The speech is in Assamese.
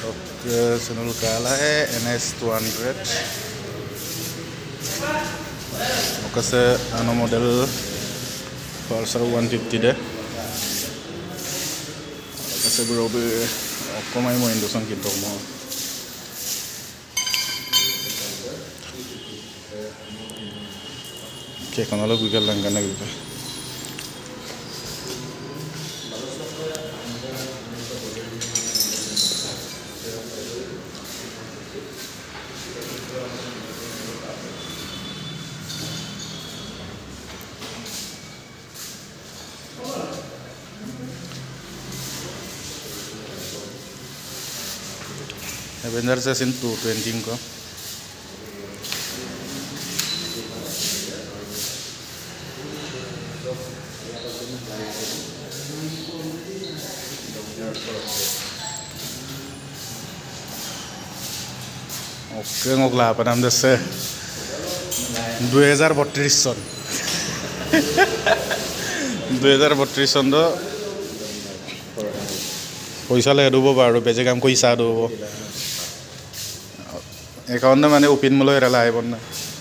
Oke, channel kalah NS 200. Oke, ano model Pulsar 150 deh. Oke, berobe. Oke, main mau Indosang gitu mau. Oke, kalau lo Google langganan gitu. Benar saya sentuh 20 kok. Oke, ngoklah apa namanya se 2032 son. 2032 son tuh পইচা লাগে দিব বাৰু বেজে কাম কৰি চা দিব একাউণ্টে মানে ওপিন মলৈ এৰালা আহিব না